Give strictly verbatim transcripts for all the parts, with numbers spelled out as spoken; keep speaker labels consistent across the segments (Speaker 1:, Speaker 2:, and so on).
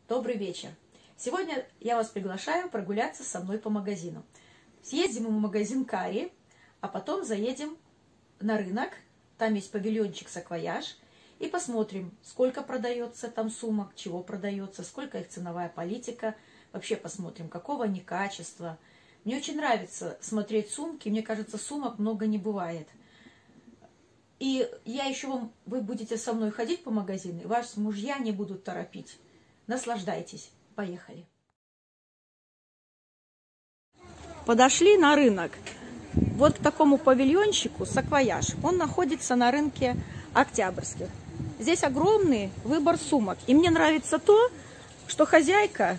Speaker 1: Добрый вечер. Сегодня я вас приглашаю прогуляться со мной по магазину. Съездим в магазин Кари, а потом заедем на рынок. Там есть павильончик саквояж. И посмотрим, сколько продается там сумок, чего продается, сколько их ценовая политика. Вообще посмотрим, какого они качества. Мне очень нравится смотреть сумки. Мне кажется, сумок много не бывает. И я еще вам, вы будете со мной ходить по магазину, и ваши мужья не будут торопить. Наслаждайтесь. Поехали. Подошли на рынок. Вот к такому павильончику саквояж. Он находится на рынке Октябрьских. Здесь огромный выбор сумок. И мне нравится то, что хозяйка,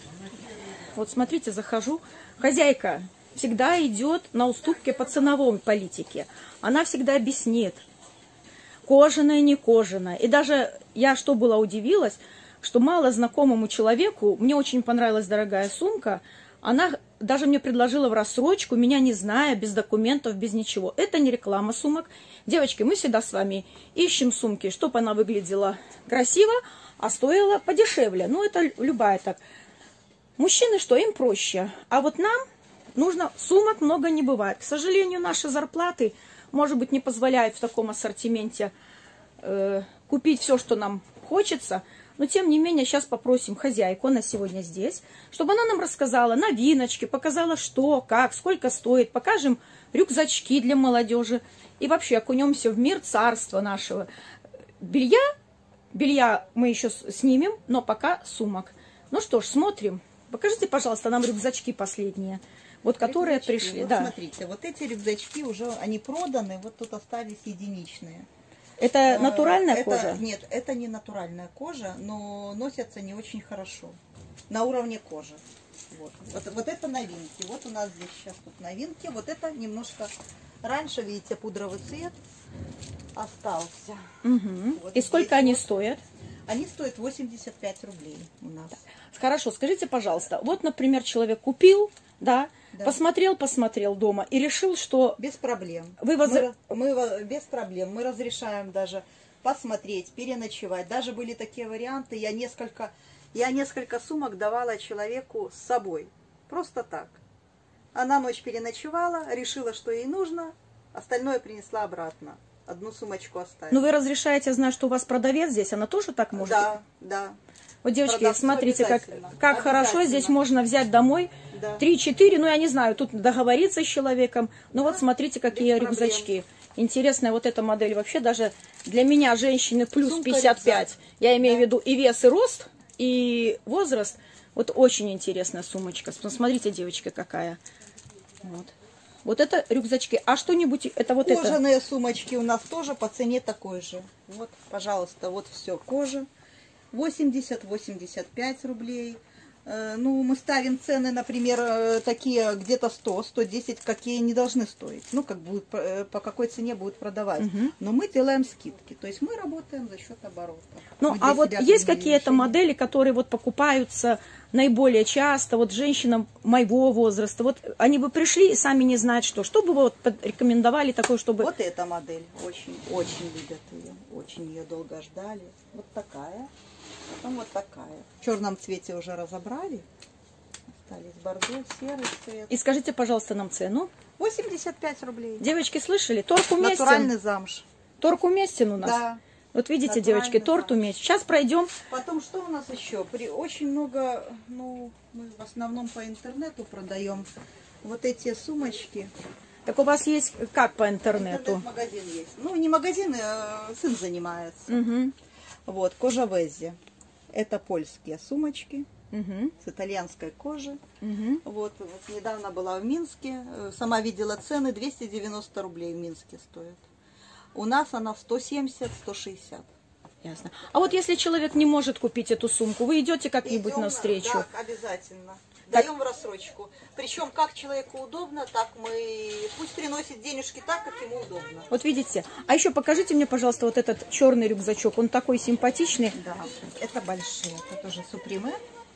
Speaker 1: вот смотрите, захожу, хозяйка всегда идет на уступки по ценовой политике. Она всегда объяснит, кожаная, не кожаная. И даже я что была удивилась, что мало знакомому человеку, мне очень понравилась дорогая сумка, она даже мне предложила в рассрочку, меня не зная, без документов, без ничего. Это не реклама сумок. Девочки, мы всегда с вами ищем сумки, чтобы она выглядела красиво, а стоила подешевле. Ну, это любая так. Мужчины что, им проще. А вот нам нужно, сумок много не бывает. К сожалению, наши зарплаты, может быть, не позволяют в таком ассортименте э, купить все, что нам хочется. Но, тем не менее, сейчас попросим хозяйку, она сегодня здесь, чтобы она нам рассказала новиночки, показала, что, как, сколько стоит. Покажем рюкзачки для молодежи. И вообще окунемся в мир царства нашего. Белья, белья мы еще снимем, но пока сумок. Ну что ж, смотрим. Покажите, пожалуйста, нам рюкзачки последние. Вот которые
Speaker 2: рюкзачки.
Speaker 1: пришли.
Speaker 2: Вот
Speaker 1: да.
Speaker 2: Смотрите, вот эти рюкзачки уже, они проданы, вот тут остались единичные.
Speaker 1: Это натуральная
Speaker 2: это,
Speaker 1: кожа?
Speaker 2: Нет, это не натуральная кожа, но носятся не очень хорошо. На уровне кожи. Вот. Вот, вот это новинки. Вот у нас здесь сейчас тут новинки. Вот это немножко раньше, видите, пудровый цвет остался.
Speaker 1: Угу.
Speaker 2: Вот
Speaker 1: И сколько они
Speaker 2: вот.
Speaker 1: стоят?
Speaker 2: Они стоят восемьдесят пять рублей у нас.
Speaker 1: Хорошо, скажите, пожалуйста, вот, например, человек купил, да,
Speaker 2: Да.
Speaker 1: посмотрел, посмотрел дома и решил, что...
Speaker 2: Без проблем.
Speaker 1: Вы воз...
Speaker 2: мы, мы без проблем. Мы разрешаем даже посмотреть, переночевать. Даже были такие варианты. Я несколько, я несколько сумок давала человеку с собой. Просто так. Она ночь переночевала, решила, что ей нужно, остальное принесла обратно. Одну сумочку оставила.
Speaker 1: Ну, вы разрешаете, знать, что у вас продавец здесь, она тоже так может?
Speaker 2: Да, да.
Speaker 1: Вот, девочки,
Speaker 2: Продавцу
Speaker 1: смотрите, как, как хорошо здесь можно взять домой
Speaker 2: да.
Speaker 1: три-четыре, ну, я не знаю, тут договориться с человеком. Ну, да, вот смотрите, какие рюкзачки. Интересная вот эта модель. Вообще даже для меня, женщины, плюс
Speaker 2: Сумка,
Speaker 1: пятьдесят пять.
Speaker 2: рюкзак.
Speaker 1: Я имею
Speaker 2: да.
Speaker 1: в виду и вес, и рост, и возраст. Вот очень интересная сумочка. Смотрите, девочка, какая. Вот. Вот это рюкзачки. А что-нибудь, это вот это?
Speaker 2: Кожаные сумочки у нас тоже по цене такой же. Вот, пожалуйста, вот все, кожа. восемьдесят-восемьдесят пять рублей. Э, ну, мы ставим цены, например, э, такие где-то сто-сто десять, какие не должны стоить. Ну, как будет, э, по какой цене будут продавать.
Speaker 1: Угу.
Speaker 2: Но мы делаем скидки. То есть мы работаем за счет оборота.
Speaker 1: Ну, а вот есть какие-то модели, которые вот покупаются наиболее часто, вот женщинам моего возраста, вот они бы пришли и сами не знают что. Что бы вы вот рекомендовали такое, чтобы...
Speaker 2: Вот эта модель. Очень, очень любят ее. Очень ее долго ждали. Вот такая. Потом вот такая. В черном цвете уже разобрали. Остались бордо, серый цвет.
Speaker 1: И скажите, пожалуйста, нам цену.
Speaker 2: восемьдесят пять рублей.
Speaker 1: Девочки, слышали? Торг уместен.
Speaker 2: Натуральный замш.
Speaker 1: Торг уместен у нас.
Speaker 2: Да.
Speaker 1: Вот видите, девочки, торт уместен. Сейчас пройдем.
Speaker 2: Потом что у нас еще? При, очень много, ну, мы в основном по интернету продаем вот эти сумочки.
Speaker 1: Так у вас есть как по интернету?
Speaker 2: Интернет-магазин есть. Ну, не магазин, а сын занимается.
Speaker 1: Угу.
Speaker 2: Вот, кожа Вези. Это польские сумочки.
Speaker 1: Угу.
Speaker 2: С итальянской кожи.
Speaker 1: Угу.
Speaker 2: Вот, вот недавно была в Минске. Сама видела цены. двести девяносто рублей в Минске стоит. У нас она сто семьдесят — сто шестьдесят.
Speaker 1: Ясно. А вот если человек не может купить эту сумку, вы идете как-нибудь
Speaker 2: Идем,
Speaker 1: навстречу?
Speaker 2: Да, обязательно.
Speaker 1: Так...
Speaker 2: Даем в рассрочку. Причем как человеку удобно, так мы... Пусть приносит денежки так, как ему удобно.
Speaker 1: Вот видите. А еще покажите мне, пожалуйста, вот этот черный рюкзачок. Он такой симпатичный.
Speaker 2: Да, это большие. Это тоже Суприме.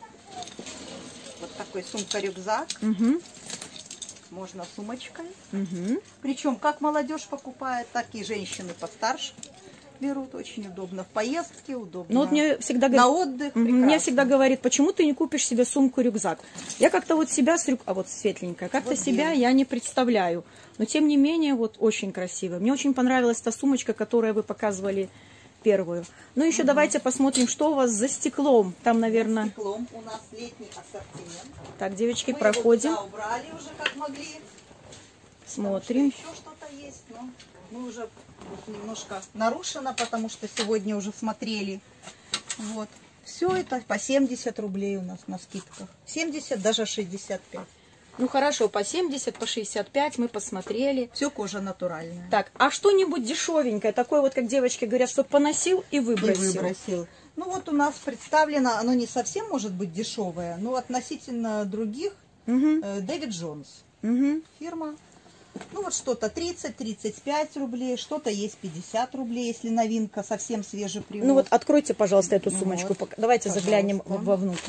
Speaker 2: Вот такой сумка-рюкзак.
Speaker 1: Угу.
Speaker 2: Можно сумочкой.
Speaker 1: Угу.
Speaker 2: Причем как молодежь покупает, так и женщины постарше. берут, очень удобно. В поездке удобно.
Speaker 1: Ну вот мне всегда
Speaker 2: на
Speaker 1: говорит,
Speaker 2: отдых
Speaker 1: мне
Speaker 2: прекрасно.
Speaker 1: всегда говорит, почему ты не купишь себе сумку-рюкзак? Я как-то вот себя с рюк... а вот светленькая, как-то
Speaker 2: Вот
Speaker 1: себя
Speaker 2: белый.
Speaker 1: я не представляю. Но тем не менее, вот очень красиво. Мне очень понравилась та сумочка, которую вы показывали первую. Ну еще угу. давайте посмотрим, что у вас за стеклом. Там, наверное...
Speaker 2: За стеклом у нас летний ассортимент.
Speaker 1: Так, девочки,
Speaker 2: Мы
Speaker 1: проходим.
Speaker 2: Его туда убрали уже как могли.
Speaker 1: Смотрим.
Speaker 2: Что еще что-то есть, но мы уже вот немножко нарушено, потому что сегодня уже смотрели. Вот. Все это по семьдесят рублей у нас на скидках. семьдесят, даже шестьдесят пять.
Speaker 1: Ну хорошо, по семьдесят, по шестьдесят пять мы посмотрели.
Speaker 2: Все кожа натуральная.
Speaker 1: Так, а что-нибудь дешевенькое, такое вот, как девочки говорят, что поносил и выбросил?
Speaker 2: И выбросил. Ну вот у нас представлено, оно не совсем может быть дешевое, но относительно других,
Speaker 1: угу.
Speaker 2: Дэвид Джонс.
Speaker 1: Угу.
Speaker 2: Фирма. Ну вот что-то тридцать-тридцать пять рублей, что-то есть пятьдесят рублей, если новинка, совсем свежий привоз.
Speaker 1: Ну вот откройте, пожалуйста, эту сумочку. Вот. Давайте пожалуйста. Заглянем вовнутрь.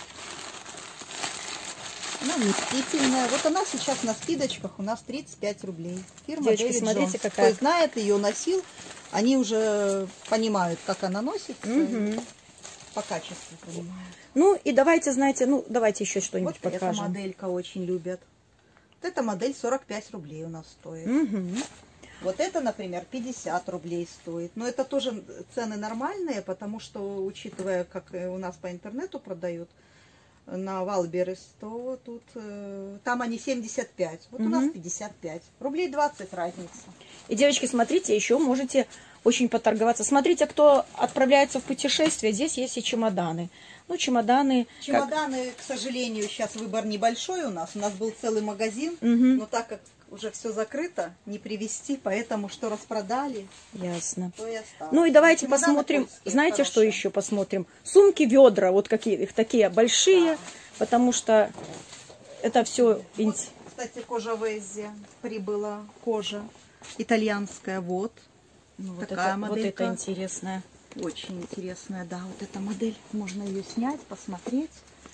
Speaker 2: Она вместительная. Вот она сейчас на скидочках у нас тридцать пять рублей. Фирма
Speaker 1: Девочки,
Speaker 2: Дэвид
Speaker 1: смотрите,
Speaker 2: Джонс.
Speaker 1: какая.
Speaker 2: Кто знает, ее носил, они уже понимают, как она носится.
Speaker 1: Угу.
Speaker 2: По качеству понимают.
Speaker 1: Ну и давайте, знаете, ну давайте еще что-нибудь
Speaker 2: вот
Speaker 1: покажем.
Speaker 2: Эта моделька очень любят. Вот эта модель сорок пять рублей у нас стоит.
Speaker 1: Угу.
Speaker 2: Вот это, например, пятьдесят рублей стоит. Но это тоже цены нормальные, потому что, учитывая, как у нас по интернету продают на Валберес, то тут э, там они семьдесят пять. Вот угу. у нас пятьдесят пять. Рублей двадцать разница.
Speaker 1: И, девочки, смотрите, еще можете очень поторговаться. Смотрите, кто отправляется в путешествие, здесь есть и чемоданы. Ну, чемоданы...
Speaker 2: Чемоданы, как... к сожалению, сейчас выбор небольшой у нас. У нас был целый магазин,
Speaker 1: угу.
Speaker 2: но так как уже все закрыто, не привезти, поэтому что распродали,
Speaker 1: ясно.
Speaker 2: То и осталось.
Speaker 1: Ну и давайте
Speaker 2: чемоданы
Speaker 1: посмотрим,
Speaker 2: польские,
Speaker 1: знаете,
Speaker 2: хорошие.
Speaker 1: что еще посмотрим? Сумки, ведра, вот какие, их такие большие, да. Потому что это все...
Speaker 2: Вот, кстати, кожа Веззи прибыла, кожа итальянская, вот.
Speaker 1: Ну, вот
Speaker 2: такая
Speaker 1: это,
Speaker 2: моделька.
Speaker 1: Вот это интересная.
Speaker 2: Очень интересная, да, вот эта модель. Можно ее снять, посмотреть.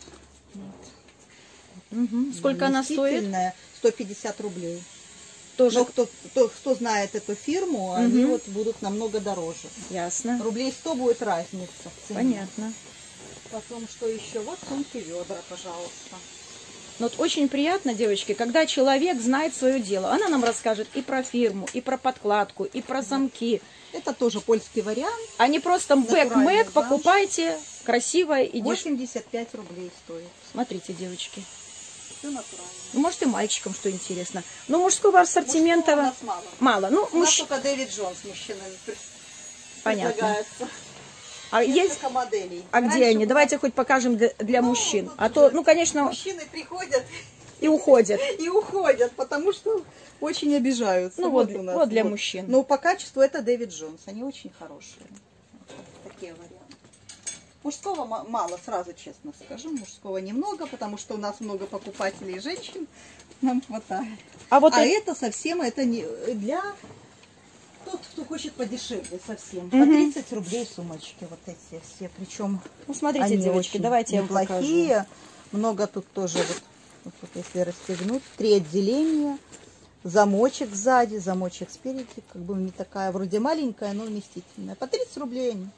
Speaker 2: Вот.
Speaker 1: Угу. Сколько она стоит?
Speaker 2: сто пятьдесят рублей.
Speaker 1: Тоже...
Speaker 2: Но кто, кто, кто знает эту фирму, угу. они вот будут намного дороже.
Speaker 1: Ясно.
Speaker 2: Рублей сто будет разница в цене.
Speaker 1: Понятно.
Speaker 2: Потом что еще? Вот сумки, ведра, пожалуйста.
Speaker 1: Но вот очень приятно, девочки, когда человек знает свое дело. Она нам расскажет и про фирму, и про подкладку, и про замки.
Speaker 2: Это тоже польский вариант.
Speaker 1: А не просто бэк-мэк, покупайте красивое и дешево.
Speaker 2: восемьдесят пять рублей стоит.
Speaker 1: Смотрите, девочки.
Speaker 2: Все натурально.
Speaker 1: Ну, может, и мальчикам что интересно. Но мужского ассортимента
Speaker 2: у нас мало.
Speaker 1: Мало. Ну,
Speaker 2: у нас
Speaker 1: муж...
Speaker 2: только Дэвид Джонс мужчинами
Speaker 1: Понятно. А,
Speaker 2: есть...
Speaker 1: а
Speaker 2: Раньше
Speaker 1: где они?
Speaker 2: было...
Speaker 1: Давайте хоть покажем для, для ну, мужчин. А то, ну, конечно...
Speaker 2: Мужчины приходят
Speaker 1: и уходят.
Speaker 2: И уходят, потому что очень обижаются.
Speaker 1: Ну, вот, вот, у нас. вот для вот. мужчин.
Speaker 2: Но по качеству это Дэвид Джонс. Они очень хорошие. Такие варианты. Мужского мало, сразу честно скажу. Мужского немного, потому что у нас много покупателей женщин. Нам хватает.
Speaker 1: А, вот
Speaker 2: а
Speaker 1: это...
Speaker 2: это совсем это не для... Тот, кто хочет подешевле совсем. По тридцать рублей сумочки вот эти все. Причем,
Speaker 1: ну, смотрите, девочки, давайте я вам
Speaker 2: плохие.
Speaker 1: покажу.
Speaker 2: Много тут тоже, вот, вот, вот если расстегнуть, три отделения. Замочек сзади, замочек спереди. Как бы не такая, вроде маленькая, но вместительная. По тридцать рублей они.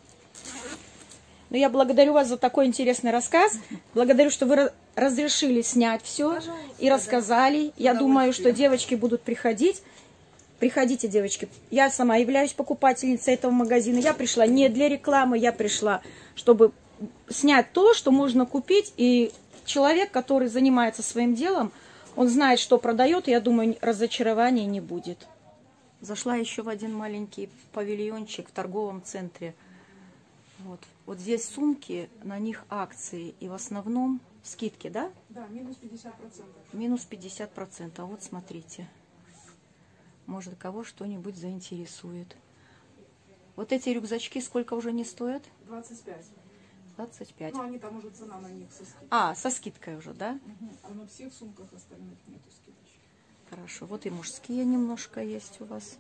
Speaker 1: Ну, я благодарю вас за такой интересный рассказ. Благодарю, что вы разрешили снять все. Пожалуйста, и рассказали. Да. Я думаю, что девочки будут приходить. Приходите, девочки. Я сама являюсь покупательницей этого магазина. Я пришла не для рекламы, я пришла, чтобы снять то, что можно купить. И человек, который занимается своим делом, он знает, что продает, и я думаю, разочарования не будет. Зашла еще в один маленький павильончик в торговом центре. Вот, вот здесь сумки, на них акции, и в основном скидки, да?
Speaker 3: Да, минус пятьдесят процентов.
Speaker 1: Минус пятьдесят процентов. Вот смотрите. Может, кого что-нибудь заинтересует. Вот эти рюкзачки сколько уже не стоят?
Speaker 3: двадцать пять.
Speaker 1: двадцать пять.
Speaker 3: Ну, они там уже цена на них со скидкой.
Speaker 1: А, со скидкой уже, да?
Speaker 3: Угу. А на всех сумках остальных нету скидочки.
Speaker 1: Хорошо. Вот и мужские немножко есть у вас.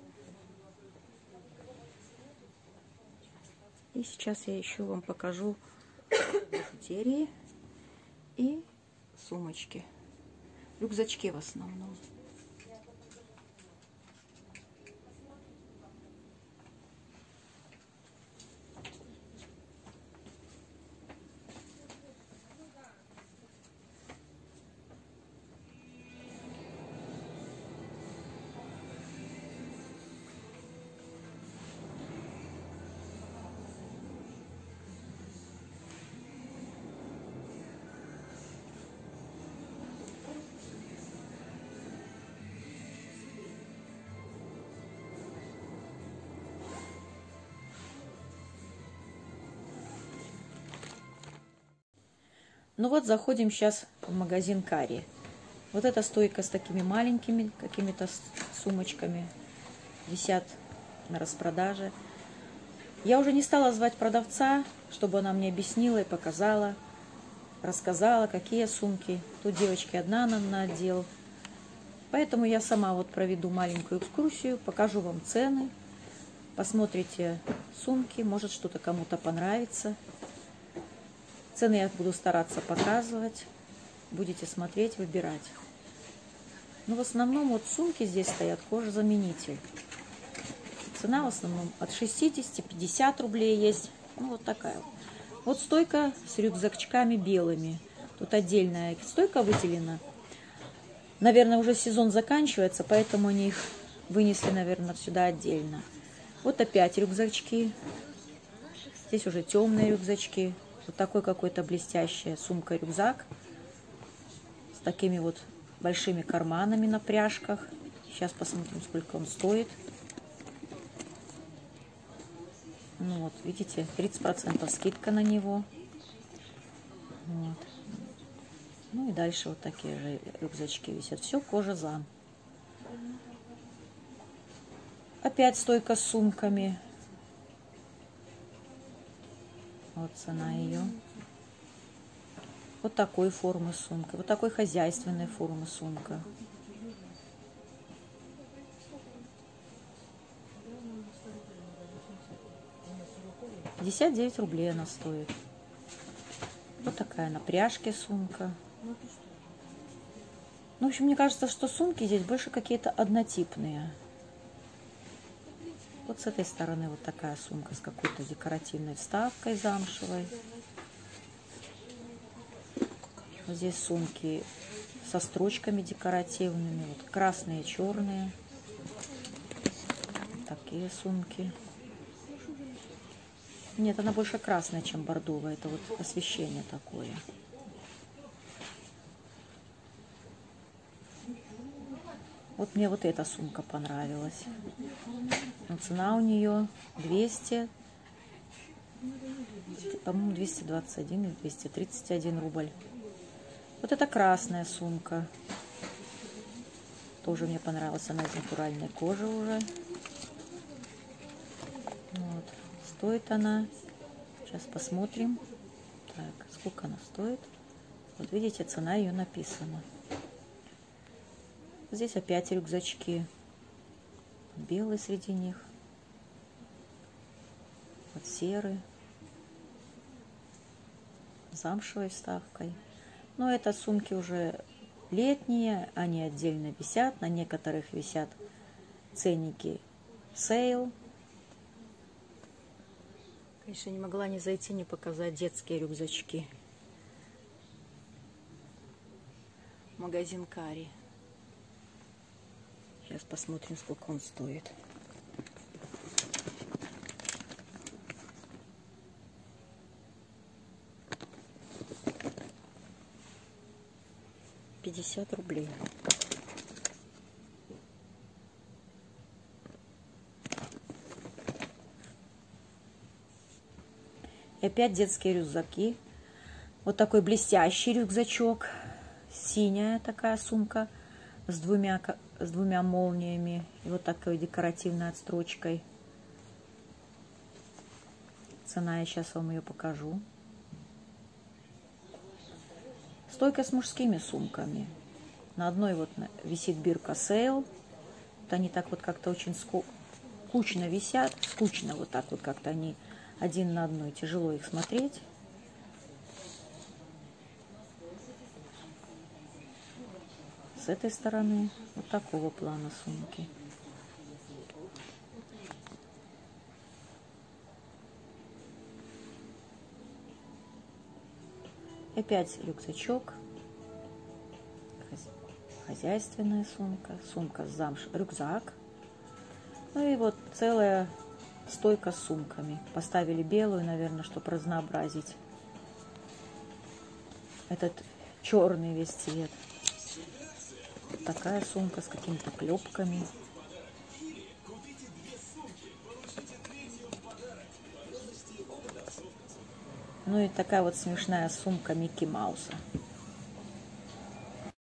Speaker 1: И сейчас я еще вам покажу бижутерии и сумочки. Рюкзачки в основном. Ну вот заходим сейчас в магазин Кари. Вот эта стойка с такими маленькими какими-то сумочками висят на распродаже. Я уже не стала звать продавца, чтобы она мне объяснила и показала, рассказала, какие сумки. Тут девочки одна нам на отдел. Поэтому я сама вот проведу маленькую экскурсию, покажу вам цены, посмотрите сумки, может что-то кому-то понравится. Цены я буду стараться показывать, будете смотреть, выбирать. Но в основном вот сумки здесь стоят кожезаменитель. Цена в основном от шестидесяти, пятидесяти рублей есть. Ну, вот такая вот. Вот стойка с рюкзачками белыми. Тут отдельная стойка выделена. Наверное, уже сезон заканчивается, поэтому они их вынесли, наверное, сюда отдельно. Вот опять рюкзачки. Здесь уже темные рюкзачки. Вот такой какой-то блестящая сумка-рюкзак. С такими вот большими карманами на пряжках. Сейчас посмотрим, сколько он стоит. Ну вот, видите, тридцать процентов скидка на него. Вот. Ну и дальше вот такие же рюкзачки висят. Все кожа-зам. Опять стойка с сумками. Вот цена ее. Вот такой формы сумка. Вот такой хозяйственной формы сумка. пятьдесят девять рублей она стоит. Вот такая на пряжке сумка. Ну, в общем, мне кажется, что сумки здесь больше какие-то однотипные. Вот с этой стороны вот такая сумка с какой-то декоративной вставкой замшевой. Вот здесь сумки со строчками декоративными. Вот красные, черные. Вот такие сумки. Нет, она больше красная, чем бордовая. Это вот освещение такое. Вот мне вот эта сумка понравилась. Но цена у нее двести, по-моему, двести двадцать один или двести тридцать один рубль. Вот это красная сумка. Тоже мне понравилась. Она из натуральной кожи уже. Вот. Стоит она, сейчас посмотрим, так, сколько она стоит. Вот видите, цена ее написана. Здесь опять рюкзачки, белый среди них, вот серый, замшевой вставкой. Но это сумки уже летние, они отдельно висят, на некоторых висят ценники сейл. Конечно, не могла не зайти, не показать детские рюкзачки. Магазин Кари. Сейчас посмотрим, сколько он стоит. пятьдесят рублей. И опять детские рюкзаки. Вот такой блестящий рюкзачок. Синяя такая сумка с двумя, с двумя молниями. И вот такой декоративной отстрочкой. Цена, я сейчас вам ее покажу. Стойка с мужскими сумками. На одной вот висит бирка сейл. Вот они так вот как-то очень скучно висят. Скучно вот так вот как-то они один на одной. Тяжело их смотреть. С этой стороны вот такого плана сумки. Опять рюкзачок. Хозяйственная сумка. Сумка с замш... Рюкзак. Ну и вот целая стойка с сумками. Поставили белую, наверное, чтобы разнообразить этот черный весь цвет. Вот такая сумка с какими-то клепками. Ну и такая вот смешная сумка Микки Мауса.